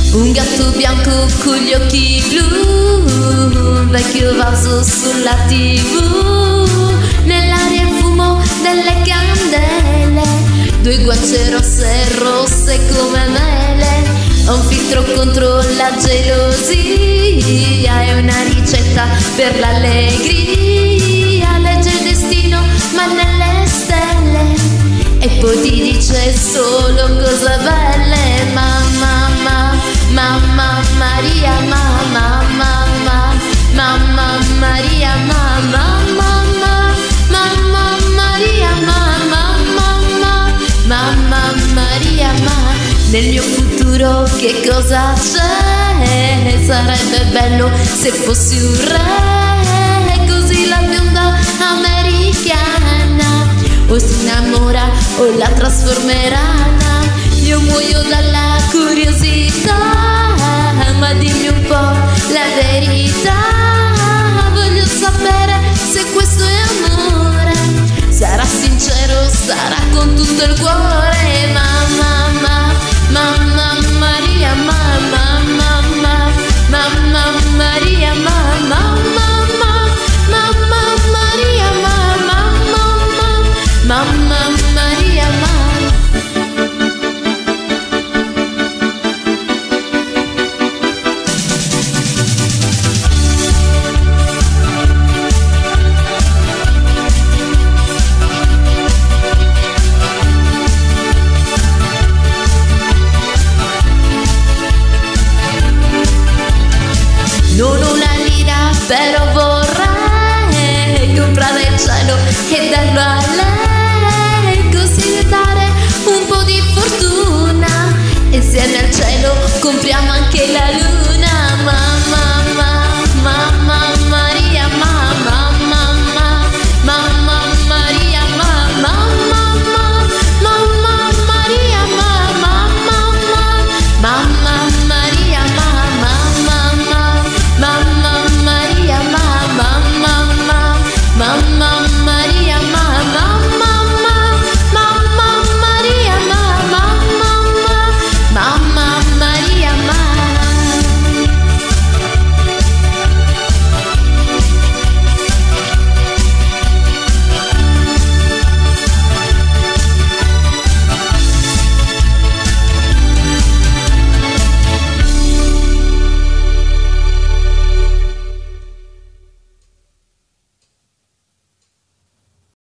Un gatto bianco con gli occhi blu, un vecchio vaso sulla TV, nell'aria il fumo delle candele, due guance rosse come mele, un filtro contro la gelosia e una ricetta per l'allegria. Legge il destino ma nelle stelle e poi ti dice solo cose belle. Mamma Maria, mamma Maria, mamma Maria, mamma Maria, nel mio futuro che cosa c'è? Sarebbe bello se fossi un re, così la bionda americana o si innamora o la trasformerà. Io muoio dalla curiosità, ma dimmi un po' la verità. Voglio sapere se questo è amore, sarà sincero, sarà con tutto il cuore. Mamma Maria, mamma Maria, mamma Maria, mamma Maria, non ho una lira, però vorrei comprare il cielo e darlo a lei, così dare un po' di fortuna. E insieme al cielo compriamo anche la luna. Mamma Maria, mamma Maria, mamma Maria, mamma Maria, Mamma Maria,